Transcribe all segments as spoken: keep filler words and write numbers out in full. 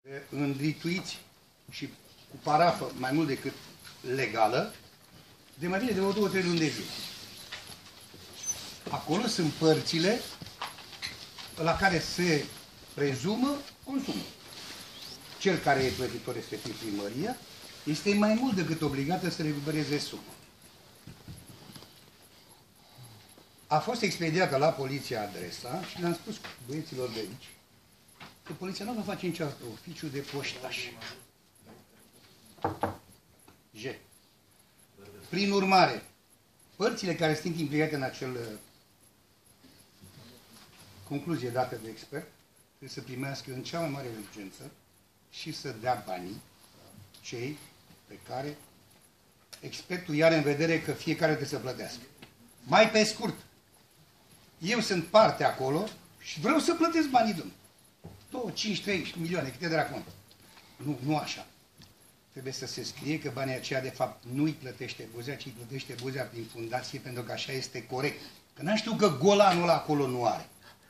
învituiți și cu parafă mai mult decât legală, de mai bine de o două, trei luni de zile. Acolo sunt părțile la care se prezumă consumul. Cel care e plătitor, respectiv primăria, este mai mult decât obligată să recupereze suma. A fost expediată la poliția adresa și le-am spus băieților de aici că poliția nu va face niciodată oficiu de poștaș. G. Prin urmare, părțile care sunt implicate în acel concluzie dată de expert trebuie să primească în cea mai mare urgență și să dea banii cei pe care expertul i-are în vedere că fiecare trebuie să plătească. Mai pe scurt, eu sunt parte acolo și vreau să plătesc banii, domnule. două, cinci, trei milioane, câte de acum. Nu, nu așa. Trebuie să se scrie că banii aceia, de fapt, nu îi plătește Buzea, ci îi plătește Buzea prin fundație, pentru că așa este corect. Că n-am știut că golanul ăla acolo nu are.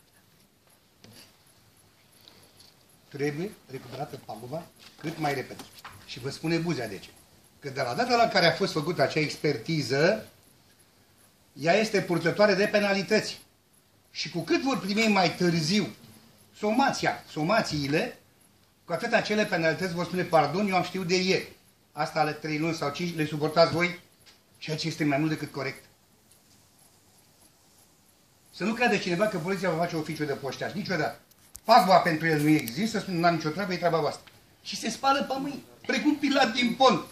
Trebuie recuperată paguba cât mai repede. Și vă spune Buzea de ce. Că de la data la care a fost făcută acea expertiză, ea este purtătoare de penalități. Și cu cât vor primi mai târziu somația, somațiile, cu atât acele penalități vor spune, pardon, eu am știut de ieri. Asta ale trei luni sau cinci le suportați voi, ceea ce este mai mult decât corect. Să nu crede cineva că poliția va face oficiu de poștaș. Niciodată. Pagba pentru el nu există, spune, nu am nicio treabă, e treaba voastră. Și se spală pe mâini, precum Pilat din Pont.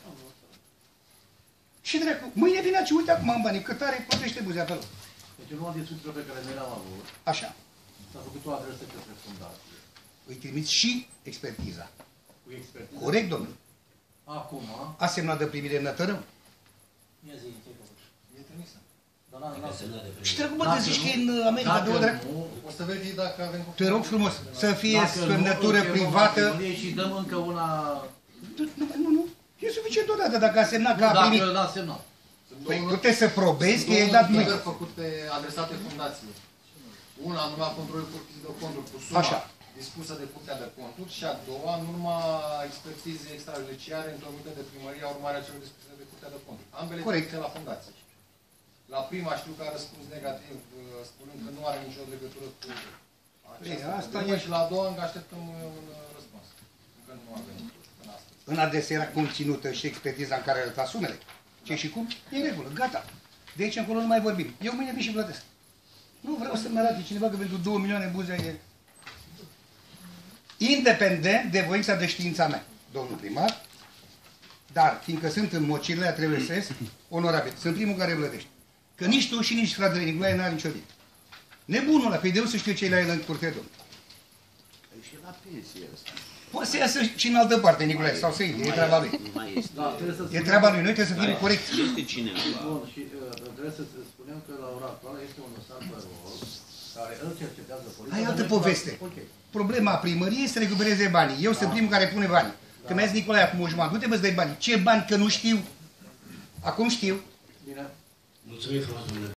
Și dracu, mâine vine și uite acum în banii, cât are, plătește Buzea pe loc. Deci în urma discuțiilor pe care noi le-am avut, așa. s-a făcut o adresă către fundație. Îi trimiți și expertiza. Cu expertiza. Corect, domnule. Acum... A semnat de primire în Nătărău. Ia zi, ce-ai făcut? E trimisă. Dar n-a semnat de primire. Și trecut, bă, te zici că e în America, de o drept. O să vezi dacă avem... Te rog frumos, să fie semnătură privată. Și dăm încă una... Nu, nu, nu. E suficient odată dacă a semnat că a primit. Dacă n-a semnat. Păi puteți să probezi că e dat mâine. Două făcute, adresate fundației. Una în urma controlului curții de conturi cu suma așa dispusă de Curtea de Conturi și a doua în urma expertizei extrajudiciare întocmite de primăria urmare a celor dispuse de Curtea de Conturi. Ambele trimise la fundație. La prima știu că a răspuns negativ, spunând că nu are nicio legătură cu această problemă și la a doua încă așteptăm un răspuns. Încă nu avem în astăzi. În adresă era conținută și expertiza în care arăta sumele. Ce și cum? E în regulă, gata. De aici încolo nu mai vorbim. Eu mâine vin și plătesc. Nu vreau să-mi arate cineva că pentru două milioane Buzea e... Independent de voința de știința mea, domnul primar, dar, fiindcă sunt în mocirlea, trebuie să ies onorabil. Sunt primul care plătește. Că nici tu și nici fratele Nicolae n-are nicio zi. Nebunul ăla, pe de să știu ce la el în curte, domnul. Păi și la pensie ăsta. Poate să iasă și în altă parte, Nicolae, sau să iei, e treaba lui. E treaba lui, noi trebuie să fim corecți. Este cineva. Bun, și trebuie să spunem că la ora actuală este un dosar pe rol care îl cercetează poliția. Ai altă poveste. Problema primăriei este să recupereze banii. Eu sunt primul care pune banii. Că mi-a zis Nicolae acum o jumătate, du-te bă să dai banii. Ce bani? Că nu știu. Acum știu. Bine. Mulțumim frumos, domnule.